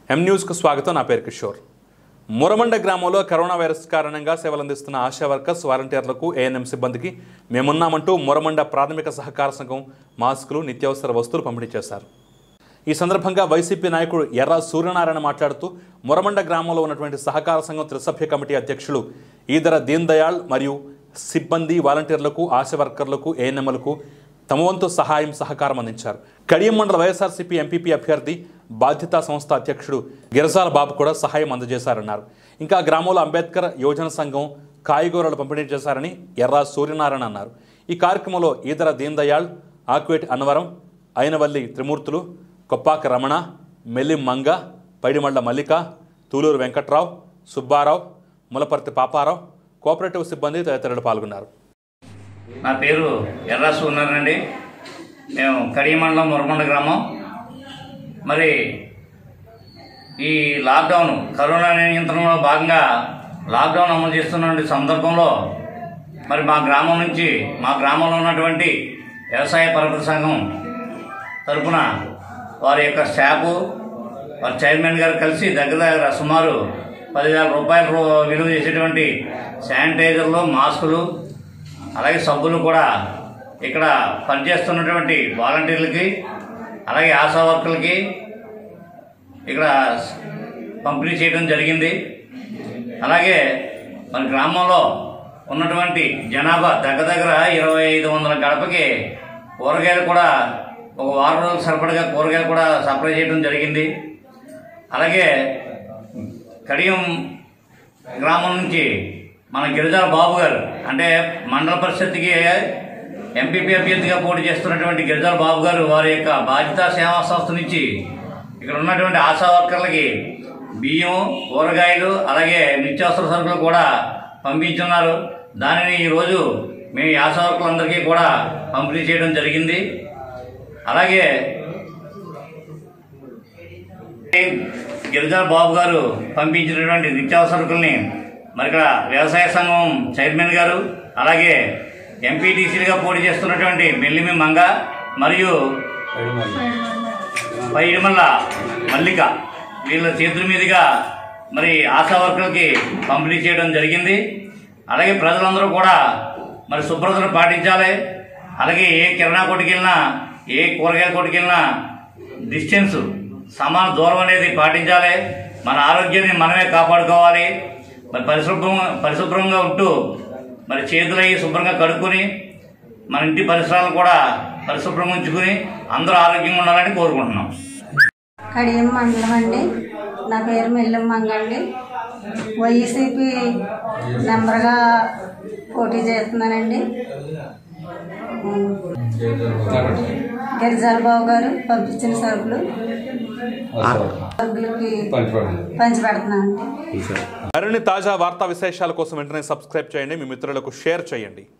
ఎం న్యూస్కు స్వాగతం. నా పేరు కిషోర్. మురమండ గ్రామంలో కరోనా వైరస్ కారణంగా సేవలందిస్తున్న ఆశా వర్కర్స్, వాలంటీర్లకు, ఏఎన్ఎం సిబ్బందికి మేమున్నామంటూ మురమండ ప్రాథమిక సహకార సంఘం మాస్కులు, నిత్యావసర వస్తువులు పంపిణీ చేశారు. ఈ సందర్భంగా వైసీపీ నాయకుడు ఎర్ర సూర్యనారాయణ మాట్లాడుతూ మురమండ గ్రామంలో ఉన్నటువంటి సహకార సంఘం త్రిసభ్య కమిటీ అధ్యక్షులు ఈదర దీన్ దయాళ్ మరియు సిబ్బంది, వాలంటీర్లకు, ఆశా వర్కర్లకు, ఏఎన్ఎంలకు తమ వంతు సహాయం సహకారం అందించారు. కడియం మండల వైఎస్ఆర్సీపీ ఎంపీపీ అభ్యర్థి బాధ్యతా సంస్థ అధ్యక్షుడు గిరజాల బాబు కూడా సహాయం అందజేశారన్నారు. ఇంకా గ్రామంలో అంబేద్కర్ యోజన సంఘం కాయగూరలు పంపిణీ చేశారని ఎర్ర సూర్యనారాయణ అన్నారు. ఈ కార్యక్రమంలో ఈదర దీన్ దయాళ్, ఆక్వేటి అన్నవరం, అయినవల్లి త్రిమూర్తులు, కొప్పాక రమణ, మెల్లిం మంగ, పైడిమళ్ల మల్లిక, తూలూరు వెంకట్రావు, సుబ్బారావు, ములపర్తి పాపారావు, కోఆపరేటివ్ సిబ్బంది తదితరులు పాల్గొన్నారు. నా పేరు ఎర్ర సూర్యనారాయణ అండి. మేము కడియం మండలం మురమండ గ్రామం. మరి ఈ లాక్డౌన్, కరోనా నియంత్రణలో భాగంగా లాక్డౌన్ అమలు చేస్తున్న సందర్భంలో మరి మా గ్రామంలో ఉన్నటువంటి వ్యవసాయ పరపతి సంఘం తరఫున వారి యొక్క స్టాఫ్, వారి చైర్మన్ గారు కలిసి దగ్గర సుమారు 10,000 రూపాయలు విలువ చేసేటువంటి శానిటైజర్లు, మాస్కులు, అలాగే సబ్బులు కూడా ఇక్కడ పనిచేస్తున్నటువంటి వాలంటీర్లకి, అలాగే ఆశా వర్కర్లకి ఇక్కడ పంపిణీ చేయడం జరిగింది. అలాగే మన గ్రామంలో ఉన్నటువంటి జనాభా దగ్గర 2,500 గడపకి కూరగాయలు కూడా ఒక వారం రోజులు సరిపడగా కూరగాయలు కూడా సప్లై చేయడం జరిగింది. అలాగే కడియం గ్రామం నుంచి మన గిరిజాల బాబు గారు, అంటే మండల పరిషత్కి ఎంపీపీ అభ్యర్థిగా పోటీ చేస్తున్నటువంటి గిరిజాల బాబు గారు వారి యొక్క బాధ్యతా సేవా సంస్థ నుంచి ఇక్కడ ఉన్నటువంటి ఆశా వర్కర్లకి బియ్యం, కూరగాయలు, అలాగే నిత్యావసర సరుకులు కూడా పంపించున్నారు. దానిని ఈరోజు మేము ఆశా వర్కర్లందరికీ కూడా పంపిణీ చేయడం జరిగింది. అలాగే గిరిజాల బాబు గారు పంపించినటువంటి నిత్యావసర సరుకుల్ని మరి ఇక్కడ వ్యవసాయ సంఘం చైర్మన్ గారు, అలాగే ఎంపీటీసీలుగా పోటీ చేస్తున్నటువంటి మెల్లిమి మంగ మరియు పైడిమల్ల మల్లిక వీళ్ళ చేతుల మీదుగా మరి ఆశా వర్కర్లకి పంపిణీ చేయడం జరిగింది. అలాగే ప్రజలందరూ కూడా మరి శుభ్రతను పాటించాలి. అలాగే ఏ కిరాణా కొట్టుకు వెళ్ళినా, ఏ కూరగాయల కొట్టుకు వెళ్ళినా డిస్టెన్స్, సమాన దూరం అనేది పాటించాలి. మన ఆరోగ్యాన్ని మనమే కాపాడుకోవాలి. మరి పరిశుభ్రంగా ఉంటూ మరి చేతులు అయ్యి శుభ్రంగా కడుక్కొని మన ఇంటి పరిసరాలను కూడా పరిశుభ్రంగా ఉంచుకుని అందరూ ఆరోగ్యంగా ఉండాలని కోరుకుంటున్నాం. కడియం మండలం అండి. నా పేరు మెల్లిం మంగ అండి. వైసీపీ మెంబర్గా పోటీ చేస్తున్నానండి. గిరిజాల బాబు గారు పంపించిన సరుకులు పంచిపెడుతున్నానండి. మరిన్ని తాజా వార్తా విశేషాల కోసం వెంటనే సబ్స్క్రైబ్ చేయండి, మీ మిత్రులకు షేర్ చేయండి.